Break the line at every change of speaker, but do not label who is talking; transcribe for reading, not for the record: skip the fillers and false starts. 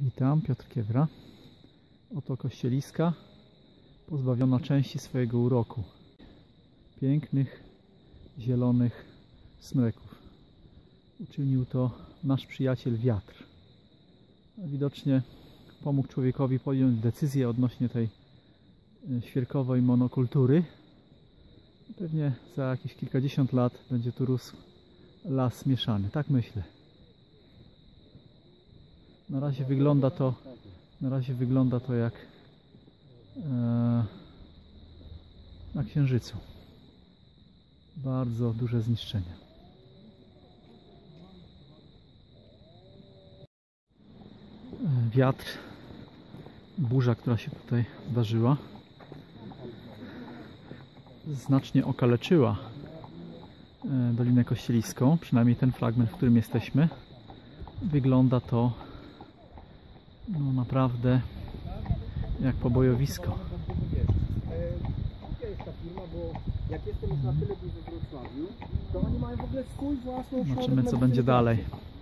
Witam, Piotr Kiewra. Oto kościeliska pozbawiona części swojego uroku. Pięknych, zielonych smreków. Uczynił to nasz przyjaciel wiatr. Widocznie pomógł człowiekowi podjąć decyzję odnośnie tej świerkowej monokultury. Pewnie za jakieś kilkadziesiąt lat będzie tu rósł las mieszany. Tak myślę. Na razie wygląda to jak na Księżycu. Bardzo duże zniszczenia. Wiatr, burza, która się tutaj zdarzyła, znacznie okaleczyła Dolinę Kościeliską, przynajmniej ten fragment, w którym jesteśmy. Wygląda to naprawdę jak pobojowisko. Zobaczymy, co będzie dalej.